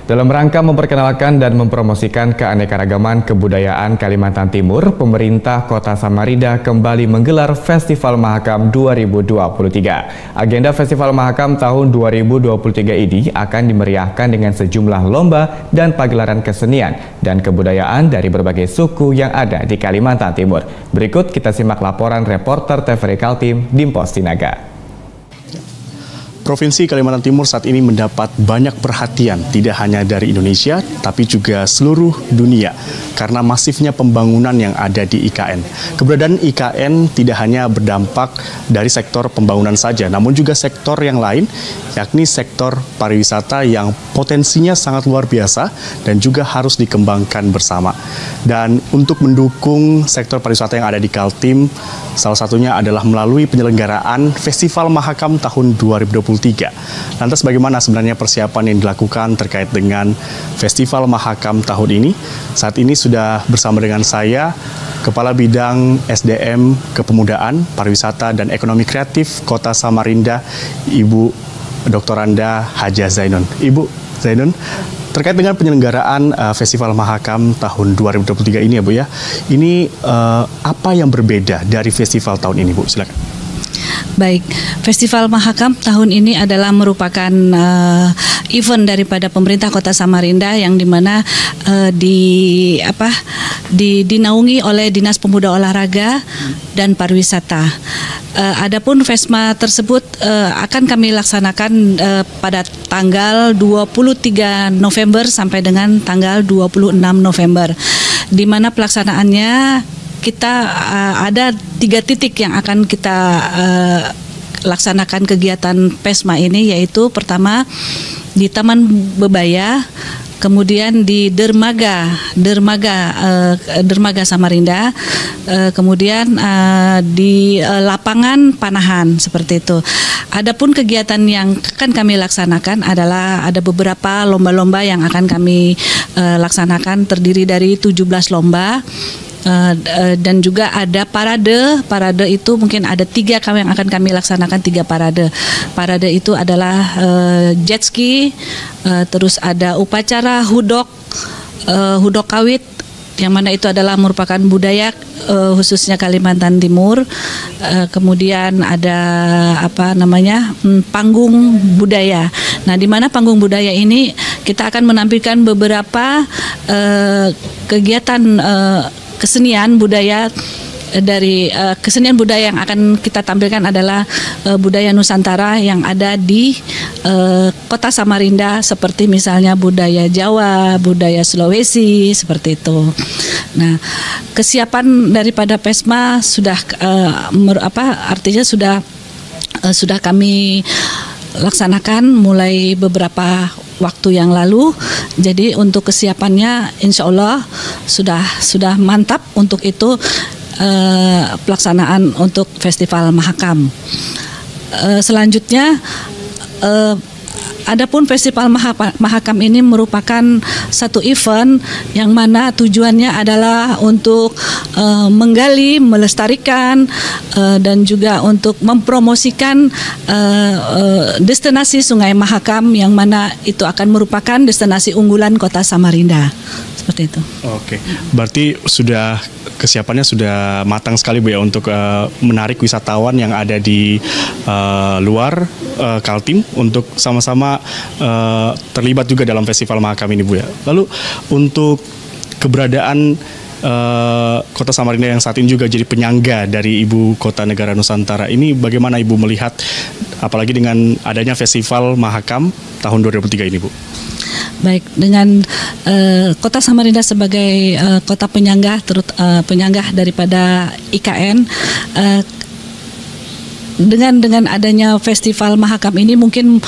Dalam rangka memperkenalkan dan mempromosikan keanekaragaman kebudayaan Kalimantan Timur, pemerintah Kota Samarinda kembali menggelar Festival Mahakam 2023. Agenda Festival Mahakam tahun 2023 ini akan dimeriahkan dengan sejumlah lomba dan pagelaran kesenian dan kebudayaan dari berbagai suku yang ada di Kalimantan Timur. Berikut kita simak laporan reporter TVRI Kaltim, Dimpos Tinaga. Provinsi Kalimantan Timur saat ini mendapat banyak perhatian, tidak hanya dari Indonesia, tapi juga seluruh dunia, karena masifnya pembangunan yang ada di IKN. Keberadaan IKN tidak hanya berdampak dari sektor pembangunan saja, namun juga sektor yang lain, yakni sektor pariwisata yang potensinya sangat luar biasa dan juga harus dikembangkan bersama. Dan untuk mendukung sektor pariwisata yang ada di Kaltim, salah satunya adalah melalui penyelenggaraan Festival Mahakam tahun 2023. Lantas bagaimana sebenarnya persiapan yang dilakukan terkait dengan Festival Mahakam tahun ini? Saat ini sudah bersama dengan saya, Kepala Bidang SDM Kepemudaan, Pariwisata dan Ekonomi Kreatif Kota Samarinda, Ibu Dr. Anda Haja Zainun. Ibu Zainun, terkait dengan penyelenggaraan Festival Mahakam tahun 2023 ini ya Bu ya, ini apa yang berbeda dari festival tahun ini Bu? Silakan. Baik, Festival Mahakam tahun ini adalah merupakan event daripada pemerintah Kota Samarinda yang dimana dinaungi oleh Dinas Pemuda Olahraga dan Pariwisata. Adapun FESMA tersebut akan kami laksanakan pada tanggal 23 November sampai dengan tanggal 26 November, di mana pelaksanaannya kita ada 3 titik yang akan kita laksanakan kegiatan PESMA ini, yaitu pertama di Taman Bebaya, kemudian di Dermaga Samarinda, kemudian di lapangan Panahan, seperti itu. Adapun kegiatan yang akan kami laksanakan adalah ada beberapa lomba-lomba yang akan kami laksanakan, terdiri dari 17 lomba. Dan juga ada parade itu mungkin ada 3 yang akan kami laksanakan, 3 parade. Parade itu adalah jet ski, terus ada upacara hudok kawit, yang mana itu adalah merupakan budaya khususnya Kalimantan Timur. Kemudian ada panggung budaya. Nah, di mana panggung budaya ini kita akan menampilkan beberapa kegiatan kesenian budaya. Dari kesenian budaya yang akan kita tampilkan adalah budaya Nusantara yang ada di Kota Samarinda, seperti misalnya budaya Jawa, budaya Sulawesi, seperti itu. Nah, kesiapan daripada PESMA sudah artinya sudah kami laksanakan mulai beberapa waktu yang lalu. Jadi untuk kesiapannya insya Allah sudah mantap untuk itu pelaksanaan untuk Festival Mahakam. Selanjutnya adapun Festival Mahakam ini merupakan satu event yang mana tujuannya adalah untuk menggali, melestarikan dan juga untuk mempromosikan destinasi Sungai Mahakam, yang mana itu akan merupakan destinasi unggulan Kota Samarinda. Seperti itu. Oke, berarti kesiapannya sudah matang sekali Bu ya untuk menarik wisatawan yang ada di luar Kaltim untuk sama-sama terlibat juga dalam Festival Mahakam ini Bu ya. Lalu untuk keberadaan Kota Samarinda yang saat ini juga jadi penyangga dari Ibu Kota Negara Nusantara ini, bagaimana Ibu melihat apalagi dengan adanya Festival Mahakam tahun 2003 ini Bu? Baik, dengan Kota Samarinda sebagai kota penyangga daripada IKN, dengan adanya Festival Mahakam ini mungkin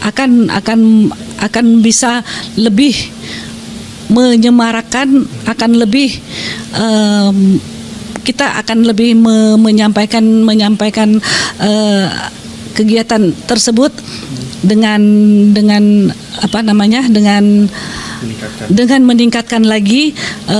akan bisa lebih menyemarakan, kita akan lebih menyampaikan kegiatan tersebut dengan meningkatkan lagi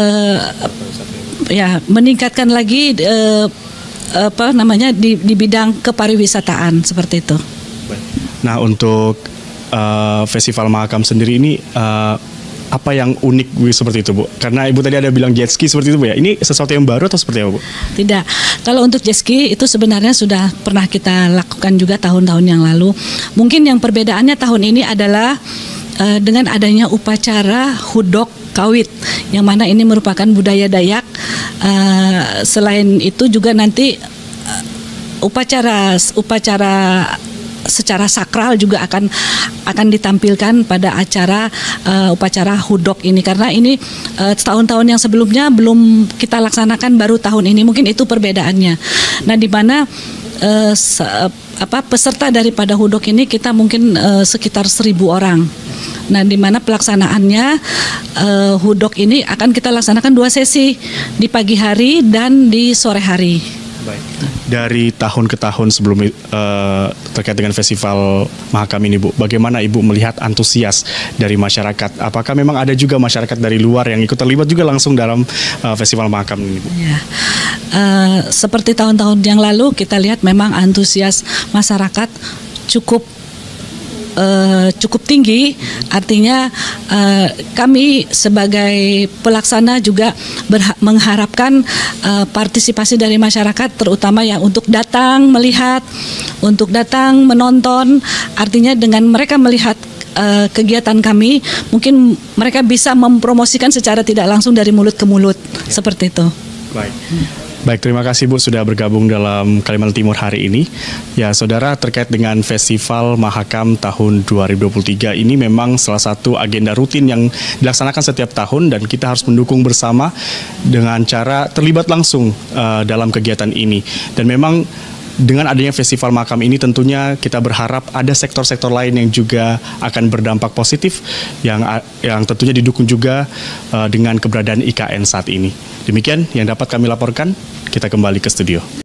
di bidang kepariwisataan, seperti itu. Nah, untuk Festival Mahakam sendiri ini apa yang unik Bu seperti itu Bu? Karena Ibu tadi ada bilang jet ski seperti itu Bu ya. Ini sesuatu yang baru atau seperti apa Bu? Tidak. Kalau untuk jet ski itu sebenarnya sudah pernah kita lakukan juga tahun-tahun yang lalu. Mungkin yang perbedaannya tahun ini adalah dengan adanya upacara hudok kawit, yang mana ini merupakan budaya Dayak. Selain itu juga nanti upacara secara sakral juga akan ditampilkan pada acara upacara hudok ini, karena ini tahun-tahun yang sebelumnya belum kita laksanakan, baru tahun ini, mungkin itu perbedaannya. Nah, di mana peserta daripada hudok ini kita mungkin sekitar 1.000 orang. Nah, di mana pelaksanaannya hudok ini akan kita laksanakan 2 sesi, di pagi hari dan di sore hari. Baik. Dari tahun ke tahun sebelum terkait dengan festival Mahakam ini Bu, bagaimana Ibu melihat antusias dari masyarakat? Apakah memang ada juga masyarakat dari luar yang ikut terlibat juga langsung dalam festival Mahakam ini Bu? Ya. Seperti tahun-tahun yang lalu kita lihat memang antusias masyarakat cukup tinggi, artinya kami sebagai pelaksana juga mengharapkan partisipasi dari masyarakat, terutama yang untuk datang melihat, untuk datang menonton. Artinya dengan mereka melihat kegiatan kami, mungkin mereka bisa mempromosikan secara tidak langsung dari mulut ke mulut, seperti itu. Baik, terima kasih Bu sudah bergabung dalam Kalimantan Timur hari ini. Ya, Saudara, terkait dengan Festival Mahakam tahun 2023 ini memang salah satu agenda rutin yang dilaksanakan setiap tahun, dan kita harus mendukung bersama dengan cara terlibat langsung dalam kegiatan ini. Dan memang dengan adanya Festival Mahakam ini tentunya kita berharap ada sektor-sektor lain yang juga akan berdampak positif yang tentunya didukung juga dengan keberadaan IKN saat ini. Demikian yang dapat kami laporkan, kita kembali ke studio.